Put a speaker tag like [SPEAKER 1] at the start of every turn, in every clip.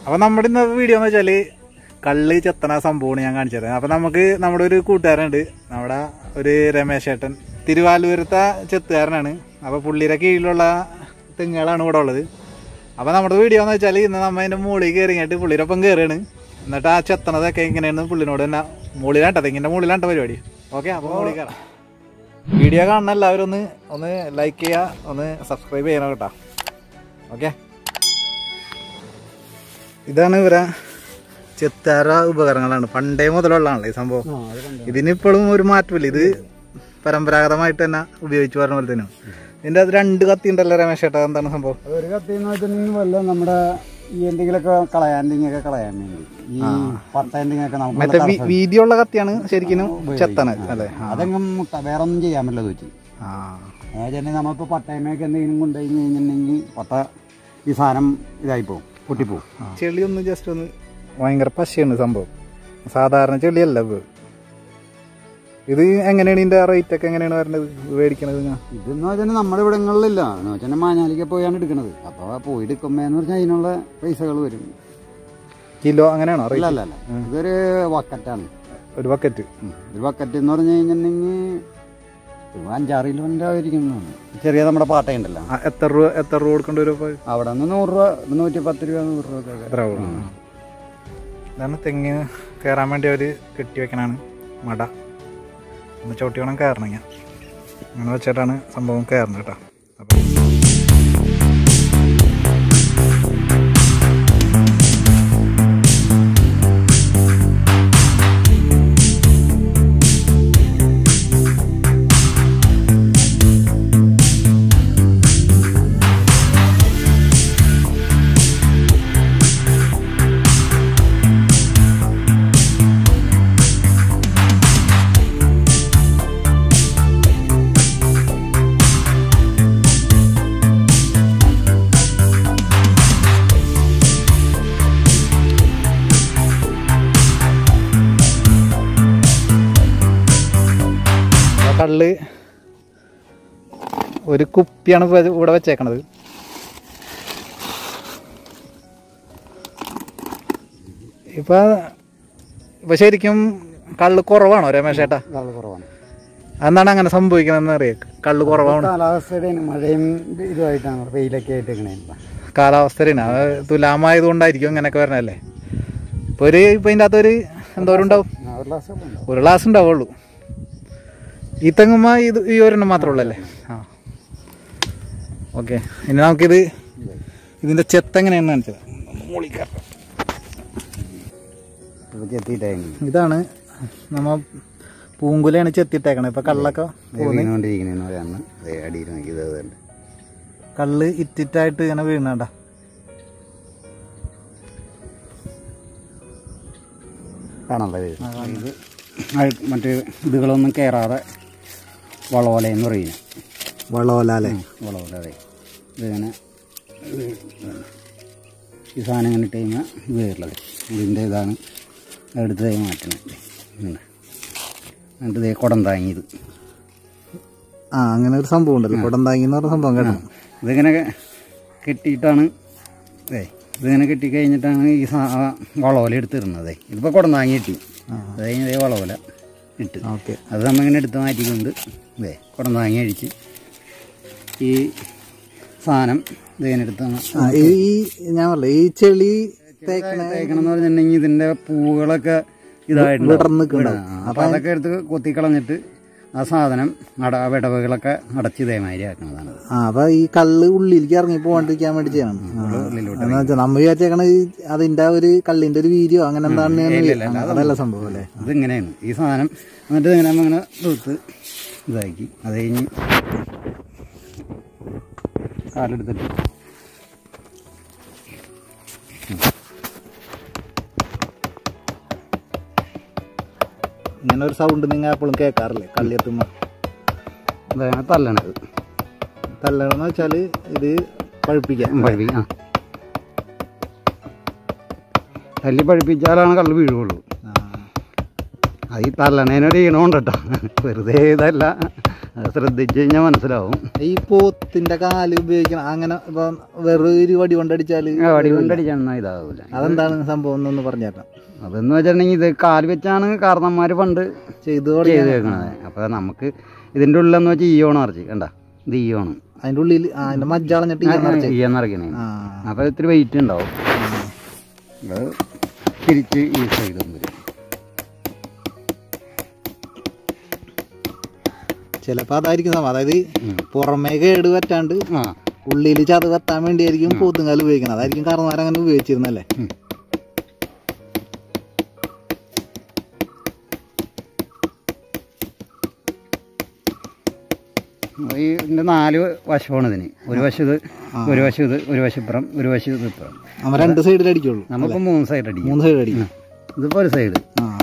[SPEAKER 1] അപ്പോൾ നമ്മുടെ ഇന്നത്തെ വീഡിയോ എന്ന് വെച്ചാൽ കള്ള് ചെത്തണ സംഭവമാണ് ഞാൻ കാണിച്ചത്. അപ്പോൾ നമുക്ക് നമ്മുടെ ഒരു കൂട്ടുകാരുണ്ട്, നമ്മുടെ ഒരു രമേശ് ചേട്ടൻ, തിരുവാലൂരത്തെ ചെത്തുകാരനാണ്. അപ്പോൾ പുള്ളിയുടെ കീഴിലുള്ള തെങ്ങുകളാണ് ഇവിടെ ഉള്ളത്. അപ്പോൾ നമ്മുടെ വീഡിയോ എന്ന് വെച്ചാൽ ഇന്ന് നമ്മൾ അതിൻ്റെ മുകളിൽ കയറിയിട്ട് പുള്ളിയൊപ്പം കയറുകയാണ്. എന്നിട്ട് ആ ചെത്തണതൊക്കെ എങ്ങനെയാണ് പുള്ളിനോട് തന്നെ മുകളിലാണ്ട തെങ്ങിൻ്റെ മുകളിലാണ്ട പരിപാടി. ഓക്കെ, അപ്പോൾ മുകളിൽ കയറാം. വീഡിയോ കാണുന്ന എല്ലാവരും ഒന്ന് ലൈക്ക് ചെയ്യുക, ഒന്ന് സബ്സ്ക്രൈബ് ചെയ്യണം കേട്ടോ. ഓക്കെ, ഇതാണ് ഇവരെ ചെത്താര ഉപകരണങ്ങളാണ്. പണ്ടേ മുതലുള്ളതാണല്ലോ ഈ സംഭവം. ഇതിനിപ്പോഴും ഒരു മാറ്റമില്ല. ഇത് പരമ്പരാഗതമായിട്ട് തന്നെ ഉപയോഗിച്ച് പറഞ്ഞ പോലെ തന്നെയാണ്. ഇതിൻ്റെ അത് 2 കത്തി ഉണ്ടല്ലോ രമേശ് ചേട്ടാ, എന്താണ് സംഭവം?
[SPEAKER 2] ഒരു കത്തി എന്ന് വെച്ചിട്ടുണ്ടെങ്കിൽ വല്ല നമ്മുടെ ഈ എന്തെങ്കിലുമൊക്കെ കളയാണ്ടെങ്കിലൊക്കെ കളയാൻ വേണ്ടി ഈ പട്ടേണ്ടെങ്കിലൊക്കെ നമുക്ക്
[SPEAKER 1] മറ്റേ വീതിയുള്ള കത്തിയാണ് ശരിക്കും ചെത്തണത് അല്ലേ?
[SPEAKER 2] അതെങ്കിലും വേറെ ഒന്നും ചെയ്യാൻ പറ്റില്ല വെച്ച്. അതായത് നമ്മളിപ്പോൾ പട്ടയമൊക്കെ എന്തെങ്കിലും കൊണ്ടുപോയി കഴിഞ്ഞിട്ടുണ്ടെങ്കിൽ പട്ട ഈ സാധനം ഇതായിപ്പോവും, പൊട്ടിപ്പോവും.
[SPEAKER 1] ചെളി ഒന്ന് ജസ്റ്റ് ഒന്ന് ഭയങ്കര പശയാണ് സംഭവം. സാധാരണ ചെളിയല്ല ഇത്. ഇത് എങ്ങനെയാണ് ഇതിൻ്റെ റേറ്റ് ഒക്കെ എങ്ങനെയാണ് വരുന്നത് മേടിക്കണത്?
[SPEAKER 2] ഇതെന്ന് വെച്ചാൽ നമ്മുടെ ഇവിടങ്ങളിലില്ല എന്ന് വെച്ചാൽ മാഞ്ഞാലിക്ക് പോയാണ് എടുക്കുന്നത്. അപ്പോൾ പോയി എടുക്കുമ്പോന്ന് പറഞ്ഞാൽ അതിനുള്ള പൈസകൾ വരും.
[SPEAKER 1] കിലോ അങ്ങനെയാണോ?
[SPEAKER 2] അല്ല, ഇതൊരു ബക്കറ്റാണ്.
[SPEAKER 1] ഒരു ബക്കറ്റ്
[SPEAKER 2] എന്ന് പറഞ്ഞു കഴിഞ്ഞിട്ടുണ്ടെങ്കിൽ 5-6 കിലോൻ്റെ ആയിരിക്കുന്നതാണ്. ചെറിയ നമ്മുടെ പാട്ടയുണ്ടല്ലോ.
[SPEAKER 1] എത്ര രൂപ കൊടുക്കേണ്ടി വരും?
[SPEAKER 2] അവിടെ നിന്ന് 100 രൂപ, 110 രൂപ, 100 രൂപ ഒക്കെ.
[SPEAKER 1] എത്ര? ഇതാണ് തെങ്ങ് കയറാൻ വേണ്ടി അവർ കെട്ടി വെക്കണാണ് മട. ഒന്ന് ചവിട്ടി വേണം കയറണമെങ്കിൽ. അങ്ങനെ വെച്ചിട്ടാണ് സംഭവം കയറുന്നത് കേട്ടോ. അപ്പം കള്ള് ഒരു കുപ്പിയാണ് ഇവിടെ വെച്ചേക്കണത്. ഇപ്പൊ ശരിക്കും കള്ള് കുറവാണോ രമേശ് ചേട്ടാ?
[SPEAKER 2] കള്ള് കുറവാണ്.
[SPEAKER 1] എന്താണ് അങ്ങനെ സംഭവിക്കണമെന്ന് അറിയാം? കള്ള് കുറവാണ്.
[SPEAKER 2] കാലാവസ്ഥയുടെ മഴയും ഇതുമായിട്ടാണ്, വെയിലൊക്കെ ആയിട്ട്
[SPEAKER 1] കാലാവസ്ഥയാണ്. അത് തുലാമായതുകൊണ്ടായിരിക്കും ഇങ്ങനെയൊക്കെ വരണല്ലേ. ഇപ്പൊ ഇതിൻ്റെ അകത്തൊരു എന്തോരം ഉണ്ടാവും? ഒരു ഗ്ലാസ് ഉണ്ടാവുള്ളൂ. ഈ തെങ്ങുമ്മ ഈ ഒരെണ്ണം മാത്രമേ ഉള്ളല്ലേ? ആ, ഓക്കെ. ഇനി നമുക്കിത് ഇതിൻ്റെ ചെത്ത എങ്ങനെയാണ് കാണിച്ചത്. ഇതാണ് നമ്മ പൂങ്കുലയാണ് ചെത്തിട്ടേക്കണത്. ഇപ്പൊ കള്ളൊക്കെ കള്ള് ഇറ്റിറ്റായിട്ട് ഇങ്ങനെ വീണണ്ട.
[SPEAKER 2] കാണാൻ മറ്റേ ഇതുകളൊന്നും കയറാതെ വളോല എന്ന് പറയുന്നത്.
[SPEAKER 1] വളോല അല്ലേ?
[SPEAKER 2] വളോല, അതെ. ഇതിങ്ങനെ ഈ സാധനം ഇങ്ങനെ ഇട്ട് കഴിഞ്ഞാൽ ഇത് കയറുള്ളത്. ഇതിൻ്റെ ഇതാണ് എടുത്ത് മാറ്റണത്. എന്നിട്ട് ഇതേ കുടം താങ്ങിയത്.
[SPEAKER 1] അങ്ങനെ ഒരു സംഭവം ഉണ്ടല്ലോ, കുടം താങ്ങി എന്ന് പറഞ്ഞ സംഭവം കേട്ടോ.
[SPEAKER 2] ഇതിങ്ങനെ കെട്ടിയിട്ടാണ്, ഇതിങ്ങനെ കെട്ടിക്കഴിഞ്ഞിട്ടാണ് ഈ വളോല എടുത്തിരുന്നത്. ഇതിപ്പോൾ കുടം താങ്ങി കിട്ടി. അത് കഴിഞ്ഞ് ഇതേ വളോല ഇട്ട് അത് നമ്മളിങ്ങനെ എടുത്ത് മാറ്റിക്കൊണ്ട് കുടം താങ്ങി അഴിച്ച് ഈ സാധനം ഇതിങ്ങനെ എടുത്ത്
[SPEAKER 1] ഞാൻ പറഞ്ഞ ഈ ചെളി
[SPEAKER 2] തേക്കണം എന്ന് പറഞ്ഞിട്ടുണ്ടെങ്കിൽ ഇതിൻ്റെ പൂവുകളൊക്കെ ഇതായിട്ടുണ്ട്. അപ്പോൾ അതൊക്കെ എടുത്ത് കൊത്തിക്കളഞ്ഞിട്ട് ആ സാധനം വിടവുകളൊക്കെ അടച്ച് ഇതേമാതിരി ആക്കുന്നതാണ്.
[SPEAKER 1] അപ്പൊ ഈ കള്ള് ഉള്ളിലേക്ക് ഇറങ്ങി പോകാണ്ടിരിക്കാൻ വേണ്ടി ചെയ്യണം. നമ്മൾ വിചാരിച്ചേക്കണ അതിന്റെ ഒരു കള്ളിന്റെ ഒരു വീഡിയോ അങ്ങനെ എന്താണ് അതല്ല സംഭവം അല്ലേ?
[SPEAKER 2] ഇതിങ്ങനെയാണ് ഈ സാധനം. എന്നിട്ട് ഇങ്ങനെ അങ്ങനെ എടുത്ത് ഇതാക്കി അത് കഴിഞ്ഞ് കാലെടുത്തിട്ട്
[SPEAKER 1] ഇങ്ങനെ ഒരു സൗണ്ട് നിങ്ങൾ എപ്പോഴും കേൾക്കാറില്ലേ കള്ളിയെത്തുമ്പോൾ?
[SPEAKER 2] അതാണ് തല്ലണത്.
[SPEAKER 1] തല്ലണമെന്ന് വെച്ചാൽ ഇത് പഴുപ്പിക്കാം.
[SPEAKER 2] തല്ലി പഴുപ്പിച്ചാലാണ് കള്ള് വീഴുകയുള്ളൂ. അത് ഈ തല്ലണേനൊരു ഈണമുണ്ട് കേട്ടോ, വെറുതെ ഇതല്ല. അത് ശ്രദ്ധിച്ചു കഴിഞ്ഞാൽ മനസ്സിലാവും.
[SPEAKER 1] ഈ പോത്തിന്റെ കാല് ഉപയോഗിക്കണം അങ്ങനെ വെറൊരു വടി കൊണ്ടടിച്ചാൽ
[SPEAKER 2] വടി കൊണ്ടടിച്ചാൽ ഇതാവില്ല.
[SPEAKER 1] അതെന്താണ് സംഭവം എന്നൊന്ന് പറഞ്ഞേക്കാം.
[SPEAKER 2] അതെന്ന് വെച്ചിട്ടുണ്ടെങ്കിൽ ഇത് കാല് വെച്ചാണ് കാരണന്മാർ പണ്ട് ചെയ്ത് വെക്കണത്. അപ്പോൾ നമുക്ക് ഇതിൻ്റെ ഉള്ളിലെന്ന് വെച്ചാൽ ഈയോണം ഇറച്ചി കണ്ട, ഇത് ഈയോണം.
[SPEAKER 1] അതിൻ്റെ ഉള്ളിൽ അതിൻ്റെ മജ്ജളഞ്ഞിട്ട്
[SPEAKER 2] ഈയെന്നിറക്കണേ. അപ്പോൾ ഇത്തിരി വെയിറ്റ് ഉണ്ടാവും. അത് തിരിച്ച് ഈ സൈഡ് വരും.
[SPEAKER 1] ചിലപ്പോൾ അതായിരിക്കും സംഭവം. അതായത് പുറമേ കേട് പറ്റാണ്ട് ഉള്ളിൽ ചത കത്താൻ വേണ്ടിയായിരിക്കും പോത്തുങ്കാല് ഉപയോഗിക്കുന്നത്. അതായിരിക്കും കാരണവന്മാരങ്ങനെ ഉപയോഗിച്ചിരുന്നല്ലേ.
[SPEAKER 2] ഇതിൻ്റെ 4 വശമാണ് ഇതിന്. ഒരു വശം ഇത്, ഒരു വശം ഇത്, ഒരു വശം ഇപ്പുറം, ഒരു വശം ഇത് ഇപ്പുറം.
[SPEAKER 1] നമ്മൾ 2 സൈഡിൽ അടിക്കുള്ളൂ.
[SPEAKER 2] നമുക്ക് 3 സൈഡ് അടിക്കും.
[SPEAKER 1] 3 സൈഡ് അടിക്കും.
[SPEAKER 2] ഇതിപ്പോൾ ഒരു സൈഡ്.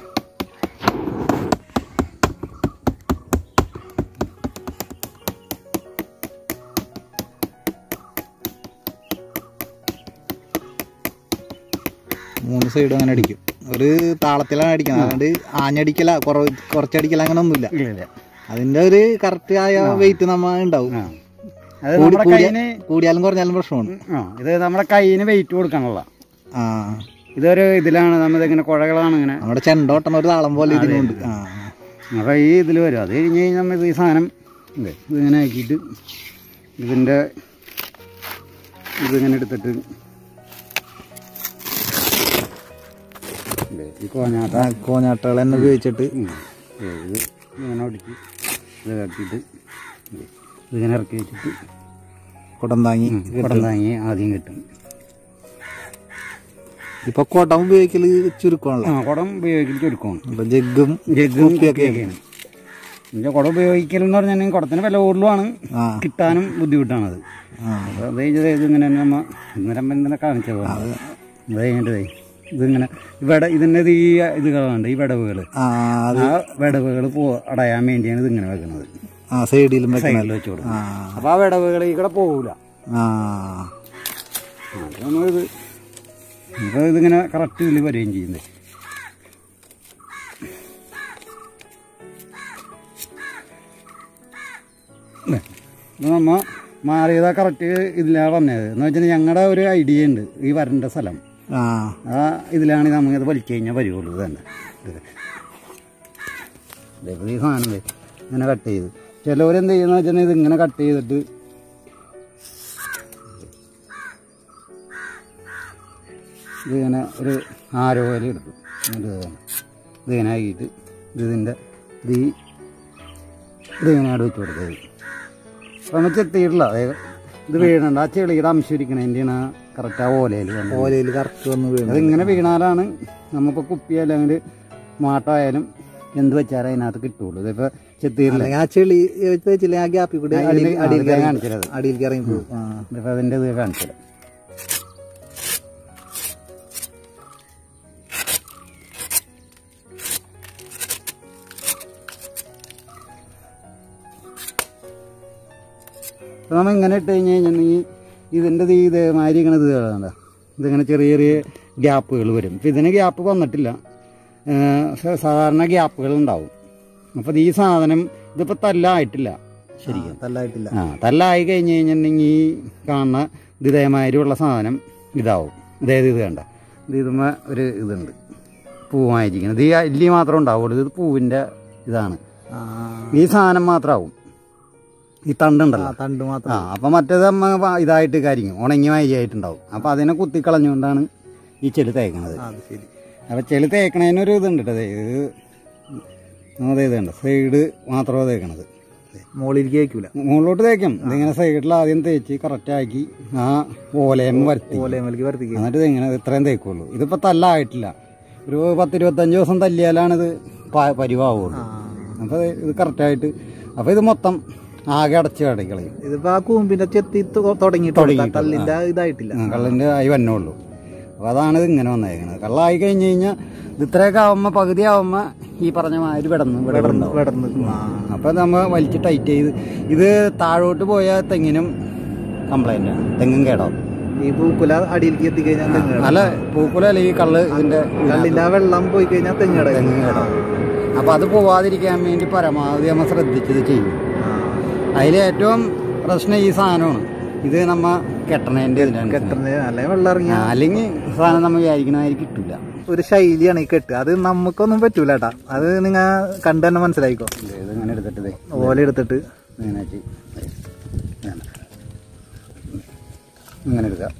[SPEAKER 1] മൂന്ന് സൈഡും അങ്ങനെ അടിക്കും. ഒരു താളത്തിലാണ് അടിക്കുന്നത്. അതുകൊണ്ട് ആഞ്ഞടിക്കല കുറച്ചടിക്കല അങ്ങനെ ഒന്നുമില്ല. അതിന്റെ ഒരു കറക്റ്റ് ആയ വെയിറ്റ് നമ്മ ഉണ്ടാവും. കൂടിയാലും കുറഞ്ഞാലും പ്രശ്നമാണ്.
[SPEAKER 2] ഇത് നമ്മുടെ കൈയിന് വെയിറ്റ് കൊടുക്കാനുള്ള ഇതൊരു ഇതിലാണ്. നമ്മളിങ്ങനെ കുഴകളാണ് ഇങ്ങനെ
[SPEAKER 1] നമ്മുടെ ചെണ്ടോട്ടം ഒരു താളം പോലെ ഇതിനുണ്ട്.
[SPEAKER 2] അപ്പോൾ ഈ ഇതിൽ വരും. അത് കഴിഞ്ഞ് കഴിഞ്ഞാൽ നമ്മൾ ഈ സാധനം ഇതിങ്ങനെ ആക്കിയിട്ട് ഇതിൻ്റെ ഇതിങ്ങനെ എടുത്തിട്ട് ഈ
[SPEAKER 1] കോഞ്ഞാട്ടകൾ തന്നെ ഉപയോഗിച്ചിട്ട്
[SPEAKER 2] ഇത് ഇങ്ങനെ ഒടിച്ച് ഇത് കട്ടിയിട്ട് ഇതിങ്ങനെ ഇറക്കി വെച്ചിട്ട് കുടം താങ്ങി ആദ്യം കിട്ടും.
[SPEAKER 1] ഇപ്പൊ കുടം ഉപയോഗിക്കല് ചുരുക്കമാണല്ലോ.
[SPEAKER 2] കുടം ഉപയോഗിക്കൽ ചുരുക്കമാണ്.
[SPEAKER 1] ഇപ്പൊ ജഗ്ഗും
[SPEAKER 2] ഒക്കെയാണ്. കുടം ഉപയോഗിക്കലെന്ന് പറഞ്ഞാൽ കുടത്തിന് വില കൂടുതലുമാണ്, കിട്ടാനും ബുദ്ധിമുട്ടാണത്. അത് ഇതിങ്ങനെ നമ്മ ഇന്നലെ കാണിച്ചത് അത് കഴിഞ്ഞിട്ടേ ഇതിങ്ങനെ ഇതിൻ്റെ ഈ ഇതുകളുണ്ട്, ഈ വിടവുകൾ. ആ വിടവുകൾ അടയാൻ വേണ്ടിയാണ് ഇതിങ്ങനെ വെക്കുന്നത്.
[SPEAKER 1] സൈഡിലും
[SPEAKER 2] വെച്ച് കൊടുക്കും. അപ്പോൾ ആ വിടവുകൾ ഈ കൂടെ പോകൂല. നമ്മളിത് ഇപ്പോൾ ഇതിങ്ങനെ കറക്റ്റ് ഇതിൽ വരികയും ചെയ്യുന്നത്. നമ്മ മാറിയതാ കറക്റ്റ് ഇതിലാണ് വന്നത്. എന്ന് വെച്ചാൽ ഞങ്ങളുടെ ഒരു ഐഡിയ ഉണ്ട്. ഈ വരേണ്ട സ്ഥലം ആ ഇതിലാണ് നമുക്കത് വലിച്ചു കഴിഞ്ഞാൽ വരുള്ളൂ. ഇത് തന്നെ ഈ സാധനം ഇങ്ങനെ കട്ട് ചെയ്ത് ചിലവരെന്ത് ചെയ്യുന്ന വെച്ചാൽ ഇതിങ്ങനെ കട്ട് ചെയ്തിട്ട് ഇതിങ്ങനെ ഒരു ആരോ പോലെ എടുക്കും. ഇതിങ്ങനെ ആക്കിയിട്ട് ഇതിങ്ങനെ അവിടെ വെച്ച് കൊടുത്തത്. അപ്പം നമ്മൾ ചെത്തിയിട്ടില്ല. ഇത് വീഴണ്ട. ആ ചെളിയുടെ അംശം ഇരിക്കണതിൻ്റെയാണ് കറക്റ്റ് ആ ഓലയിൽ കറക്റ്റ് വന്ന് വീഴുന്നത്. അതിങ്ങനെ വീണാലാണ് നമുക്ക് കുപ്പിയായാലും അങ്ങനെ മാട്ടായാലും എന്ത് വെച്ചാലും അതിനകത്ത് കിട്ടുള്ളൂ. ഇതിപ്പോൾ ചെത്തിയിട്ടില്ല.
[SPEAKER 1] ആ ചെളി വെച്ചില്ല ആ ഗ്യാപ്പിൽ കൂടി
[SPEAKER 2] കാണിച്ചത്
[SPEAKER 1] അടിയിലേക്ക് ഇറങ്ങി പോകും.
[SPEAKER 2] ഇതിപ്പോൾ അതിൻ്റെ ഇത് കാണിച്ചത്. അപ്പോൾ നമ്മൾ ഇങ്ങനെ ഇട്ട് കഴിഞ്ഞ് കഴിഞ്ഞിട്ടുണ്ടെങ്കിൽ ഇതിൻ്റെ ഇതേമാതിരി ഇങ്ങനെ ഇതുകളാണ്. ഇതിങ്ങനെ ചെറിയ ചെറിയ ഗ്യാപ്പുകൾ വരും. അപ്പോൾ ഇതിന് ഗ്യാപ്പ് വന്നിട്ടില്ല. സാധാരണ ഗ്യാപ്പുകൾ ഉണ്ടാവും. അപ്പോൾ ഈ സാധനം ഇതിപ്പോൾ തല്ലായിട്ടില്ല. ശരിക്കും
[SPEAKER 1] തല്ലായിട്ടില്ല.
[SPEAKER 2] തല്ലായി കഴിഞ്ഞ് കഴിഞ്ഞിട്ടുണ്ടെങ്കിൽ കാണുന്ന ഇതേമാതിരിയുള്ള സാധനം ഇതാവും. അതായത് ഇത് കണ്ട ഇതുമ്മ ഒരു ഇതുണ്ട് പൂവായിരിക്കുന്നത്. ഈ അല്ലി മാത്രം ഉണ്ടാവുള്ളൂ. ഇത് പൂവിൻ്റെ ഇതാണ്. ഈ സാധനം മാത്രമാവും. ഈ തണ്ടുണ്ടല്ലോ,
[SPEAKER 1] തണ്ട് മാത്രം.
[SPEAKER 2] അപ്പം മറ്റേത് അമ്മ ഇതായിട്ട് കരിങ്ങും, ഉണങ്ങി മരിയായിട്ടുണ്ടാവും. അപ്പം അതിനെ കുത്തിക്കളഞ്ഞുകൊണ്ടാണ് ഈ ചെളി തേക്കണത്. അപ്പം ചെളി തേക്കണതിനൊരു ഇതുണ്ട് കേട്ടോ. ഇതുണ്ട് സൈഡ് മാത്രമേ തേക്കണത്.
[SPEAKER 1] മുകളിലേക്ക് തേക്കൂല.
[SPEAKER 2] മുകളിലോട്ട് തേക്കും. ഇതിങ്ങനെ സൈഡിൽ ആദ്യം തേച്ച് കറക്റ്റാക്കി ആ ഓലയം വരുത്തി എന്നിട്ട് ഇങ്ങനെ ഇത്രയും തേക്കുള്ളൂ. ഇതിപ്പോൾ തല്ലായിട്ടില്ല. ഒരു 10-25 ദിവസം തല്ലിയാലാണിത് പരിവാവുള്ളൂ. അപ്പോൾ ഇത് കറക്റ്റായിട്ട് അപ്പോൾ ഇത് മൊത്തം ആകെ അടച്ച് കടക്കളയും.
[SPEAKER 1] ഇതിപ്പോ ആ കൂമ്പിന്റെ ചെത്തി തുടങ്ങി കള്ളിന്റെ ഇതായിട്ടില്ല.
[SPEAKER 2] കള്ളിന്റെ ആയി വന്നോളൂ. അപ്പോൾ അതാണ് ഇത് ഇങ്ങനെ വന്നേക്കുന്നത്. കള്ളായി കഴിഞ്ഞ് കഴിഞ്ഞാൽ ഇത് ഇത്രയൊക്കെ ആവുമ്പോൾ പകുതി ആവുമ്പോൾ ഈ പറഞ്ഞ മാതിരി വിടന്ന്. അപ്പോൾ നമ്മൾ വലിച്ച് ടൈറ്റ് ചെയ്ത് ഇത് താഴോട്ട് പോയാൽ തെങ്ങിനും കംപ്ലൈന്റ് ആണ്. തെങ്ങും കേടാവും.
[SPEAKER 1] ഈ പൂക്കുല അടിയിലേക്ക് എത്തിക്കഴിഞ്ഞാൽ
[SPEAKER 2] അല്ല പൂക്കുല അല്ല ഈ കള്ളിന്റെ
[SPEAKER 1] ആ വെള്ളം പോയി കഴിഞ്ഞാൽ തെങ്ങ് കേടാവും.
[SPEAKER 2] അപ്പോൾ അത് പോവാതിരിക്കാൻ വേണ്ടി പരമാവധി നമ്മൾ ശ്രദ്ധിച്ചത് ചെയ്യും. അതിൽ ഏറ്റവും പ്രശ്നം ഈ സാധനമാണ്. ഇത് നമ്മ കെട്ടണേൻ്റെ അല്ലെങ്കിൽ സാധനം നമ്മൾ വിചാരിക്കണമാതിരി കിട്ടില്ല.
[SPEAKER 1] ഒരു ശൈലിയാണ് ഈ കെട്ട്. അത് നമുക്കൊന്നും പറ്റൂല കേട്ടാ. അത് നിങ്ങൾ കണ്ടു തന്നെ മനസ്സിലായിക്കോ.
[SPEAKER 2] ഇത് ഇങ്ങനെ എടുത്തിട്ട്
[SPEAKER 1] ഓല എടുത്തിട്ട്
[SPEAKER 2] ഇങ്ങനെ എടുക്കുക.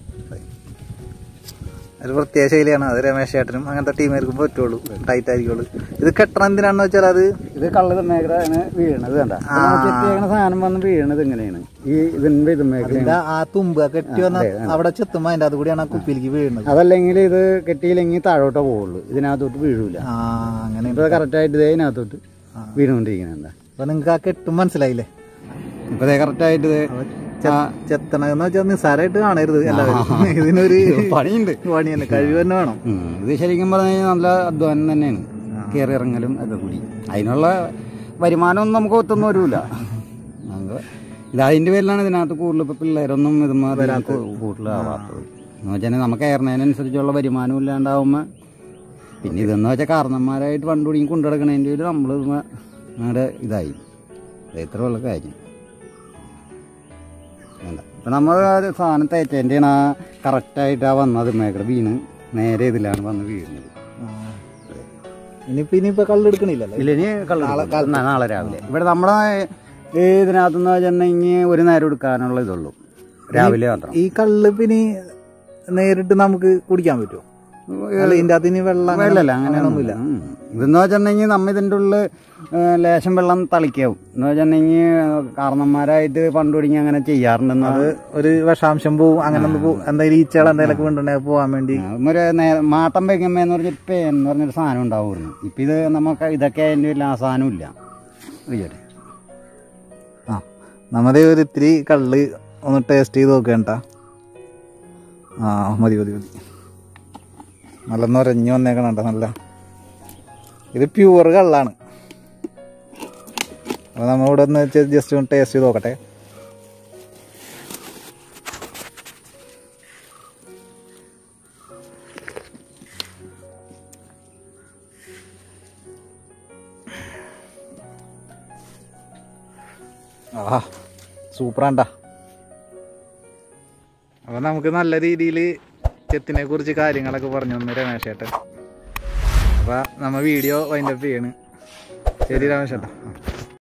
[SPEAKER 1] ഒരു പ്രത്യേക ശൈലിയാണ്. അത് രമേശ് ചേട്ടനും അങ്ങനത്തെ ടീമുകാർക്കും പറ്റുള്ളൂ, ടൈറ്റ് ആയിരിക്കുള്ളൂ. ഇത് കെട്ടണം എന്തിനാണെന്ന് വെച്ചാൽ അത്
[SPEAKER 2] ഇത് കള്ള് മേഖല വീഴണത് കണ്ട സാധനം വന്ന് വീഴണത് എങ്ങനെയാണ് ഈ ഇതിന്റെ ഇത് മേഖല
[SPEAKER 1] ആ തുമ്പ് കെട്ടി വന്ന അവിടെ ചെത്തുമ്പോ അതിന്റെ അത് കൂടിയാണ് ആ കുപ്പിയിലേക്ക് വീഴുന്നത്.
[SPEAKER 2] അതല്ലെങ്കിൽ ഇത് കെട്ടിയില്ലെങ്കിൽ താഴോട്ടേ പോവുള്ളൂ, ഇതിനകത്തോട്ട് വീഴൂല.
[SPEAKER 1] അങ്ങനെ
[SPEAKER 2] ഇപ്പൊ കറക്റ്റായിട്ട് ഇതേ ഇതിനകത്തോട്ട് വീണുകൊണ്ടിരിക്കുന്നുണ്ട്.
[SPEAKER 1] അപ്പൊ നിങ്ങൾക്ക് ആ കെട്ടും മനസ്സിലായില്ലേ?
[SPEAKER 2] ഇപ്പൊ കറക്റ്റായിട്ട്
[SPEAKER 1] ചെത്തണെന്ന് വെച്ചാൽ നിസ്സാരമായിട്ട് കാണരുത്. എല്ലാവരും ഇതിനൊരു
[SPEAKER 2] പണിയുണ്ട്,
[SPEAKER 1] പണി തന്നെ, കഴിവ് തന്നെ വേണം.
[SPEAKER 2] ഇത് ശരിക്കും പറഞ്ഞു കഴിഞ്ഞാൽ നല്ല അധ്വാനം തന്നെയാണ്, കയറി ഇറങ്ങലും ഒക്കെ കൂടി. അതിനുള്ള വരുമാനമൊന്നും നമുക്ക് ഒത്തൊന്നും വരില്ല. ഇത് അതിൻ്റെ പേരിലാണ് ഇതിനകത്ത് കൂടുതൽ ഇപ്പം പിള്ളേരൊന്നും ഇതുമാതിരി കൂടുതലാവാത്തത്. എന്ന് വെച്ചാൽ നമുക്ക് കയറുന്നതിനനുസരിച്ചുള്ള വരുമാനം ഇല്ലാണ്ടാവുമ്പോൾ പിന്നെ ഇതെന്ന് വെച്ചാൽ കാരണന്മാരായിട്ട് പണ്ട് തുടങ്ങി കൊണ്ടുനടക്കണതിൻ്റെ പേര് നമ്മൾ നമ്മുടെ ഇതായി. ഇത്ര ഉള്ള കാര്യം വേണ്ട. ഇപ്പം നമ്മൾ സാധനം തേച്ചതിൻ്റെയാണ് ആ കറക്റ്റായിട്ട് ആ വന്നത് മേഖല വീണ് നേരെ ഇതിലാണ് വന്ന് വീഴുന്നത്.
[SPEAKER 1] ഇനിയിപ്പോ കള്ളെടുക്കണില്ലല്ലോ?
[SPEAKER 2] ഇല്ല, ഇനി നാളെ രാവിലെ ഇവിടെ നമ്മുടെ ഇതിനകത്തുനിന്ന് വെച്ചിട്ടുണ്ടെങ്കിൽ ഒരു നേരം എടുക്കാനുള്ള ഇതുള്ളൂ, രാവിലെ മാത്രം.
[SPEAKER 1] ഈ കള്ള് പിന്നെ നേരിട്ട് നമുക്ക് കുടിക്കാൻ പറ്റുമോ? ഇതിൻ്റെ അതിന്
[SPEAKER 2] വെള്ളമല്ല അങ്ങനെയൊന്നുമില്ല. ഇതെന്ന് വെച്ചിട്ടുണ്ടെങ്കിൽ നമ്മ ഇതിൻ്റെ ഉള്ളിൽ ലേശം വെള്ളം തളിക്കാവും. എന്ന് വെച്ചിട്ടുണ്ടെങ്കിൽ കാരണന്മാരായിട്ട് പണ്ട് തുടങ്ങി അങ്ങനെ ചെയ്യാറുണ്ടെന്ന്.
[SPEAKER 1] അത് ഒരു വിഷാംശം പോവും, അങ്ങനെ എന്തെങ്കിലും ഈച്ചകൾ എന്തെങ്കിലുമൊക്കെ വീണ്ടുണ്ടെങ്കിൽ പോകാൻ വേണ്ടി
[SPEAKER 2] ഒരു മാട്ടം വെക്കുമ്പെന്ന് പറഞ്ഞിട്ട് പേന്ന് പറഞ്ഞൊരു സാധനം ഉണ്ടാവുമായിരുന്നു. ഇപ്പം ഇത് നമുക്ക് ഇതൊക്കെ അതിൻ്റെ ആ സാധനം ഇല്ല.
[SPEAKER 1] നമ്മുടെ ഒരു ഇത്തിരി കള്ള് ഒന്ന് ടേസ്റ്റ് ചെയ്ത് നോക്കേണ്ട. മതി മതി മതി. നല്ല നൊരഞ്ഞു വന്നേക്കണ നല്ല. ഇത് പ്യൂർ കള്ളാണ്. അപ്പോൾ നമ്മൾ ഇവിടെ ഒന്ന് ജസ്റ്റ് ഒന്ന് ടേസ്റ്റ് ചെയ്ത് നോക്കട്ടെ. സൂപ്പറാണ്ടാ. അപ്പോൾ നമുക്ക് നല്ല രീതിയിൽ ചെത്തിനെ കുറിച്ച് കാര്യങ്ങളൊക്കെ പറഞ്ഞു തന്നു രമേശ് ചേട്ടൻ. അപ്പോൾ നമ്മൾ വീഡിയോ വൈൻഡപ്പ് ചെയ്യണ്. ശരി രമേശ് ചേട്ടാ.